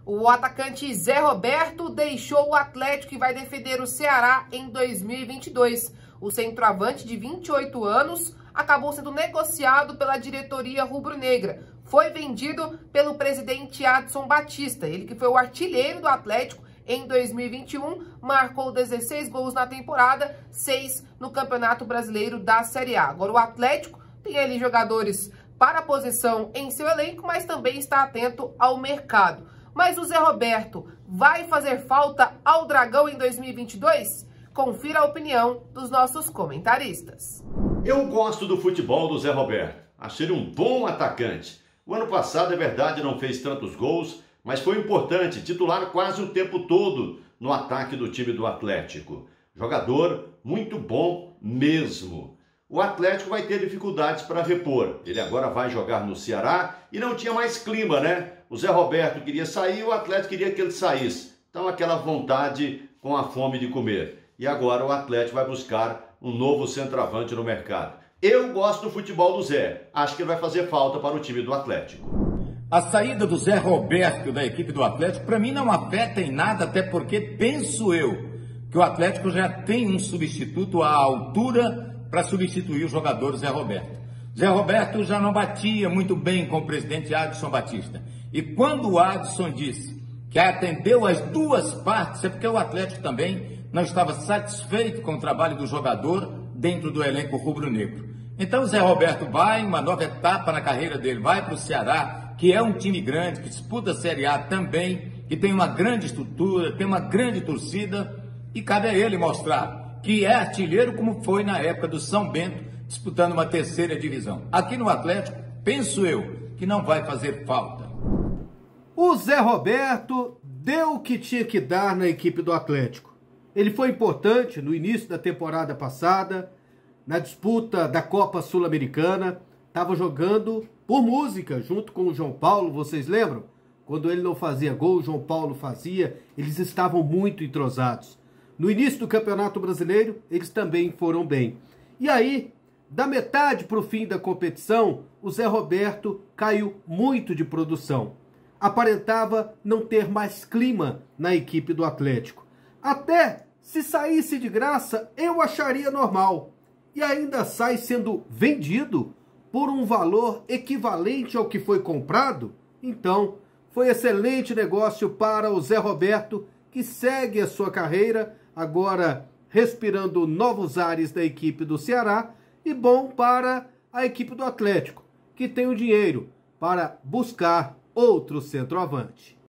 O atacante Zé Roberto deixou o Atlético e vai defender o Ceará em 2022. O centroavante de 28 anos acabou sendo negociado pela diretoria rubro-negra. Foi vendido pelo presidente Adson Batista, ele que foi o artilheiro do Atlético em 2021, marcou 16 gols na temporada, 6 no Campeonato Brasileiro da Série A. Agora o Atlético tem ali jogadores para a posição em seu elenco, mas também está atento ao mercado. Mas o Zé Roberto vai fazer falta ao Dragão em 2022? Confira a opinião dos nossos comentaristas. Eu gosto do futebol do Zé Roberto. Achei ele um bom atacante. O ano passado, é verdade, não fez tantos gols, mas foi importante, titular quase o tempo todo no ataque do time do Atlético. Jogador muito bom mesmo. O Atlético vai ter dificuldades para repor. Ele agora vai jogar no Ceará e não tinha mais clima, né? O Zé Roberto queria sair e o Atlético queria que ele saísse. Então aquela vontade com a fome de comer. E agora o Atlético vai buscar um novo centroavante no mercado. Eu gosto do futebol do Zé. Acho que ele vai fazer falta para o time do Atlético. A saída do Zé Roberto da equipe do Atlético, para mim, não afeta em nada, até porque penso eu que o Atlético já tem um substituto à altura para substituir o jogador Zé Roberto. Zé Roberto já não batia muito bem com o presidente Adson Batista. E quando o Adson disse que atendeu as duas partes, é porque o Atlético também não estava satisfeito com o trabalho do jogador dentro do elenco rubro-negro. Então o Zé Roberto vai, uma nova etapa na carreira dele, vai para o Ceará, que é um time grande, que disputa a Série A também, que tem uma grande estrutura, tem uma grande torcida, e cabe a ele mostrar que é artilheiro como foi na época do São Bento, disputando uma terceira divisão. Aqui no Atlético, penso eu, que não vai fazer falta. O Zé Roberto deu o que tinha que dar na equipe do Atlético. Ele foi importante no início da temporada passada, na disputa da Copa Sul-Americana, estava jogando por música, junto com o João Paulo, vocês lembram? Quando ele não fazia gol, o João Paulo fazia, eles estavam muito entrosados. No início do Campeonato Brasileiro, eles também foram bem. E aí, da metade para o fim da competição, o Zé Roberto caiu muito de produção. Aparentava não ter mais clima na equipe do Atlético. Até se saísse de graça, eu acharia normal. E ainda sai sendo vendido por um valor equivalente ao que foi comprado? Então, foi excelente negócio para o Zé Roberto, que segue a sua carreira, agora respirando novos ares da equipe do Ceará, e bom para a equipe do Atlético, que tem o dinheiro para buscar outro centroavante.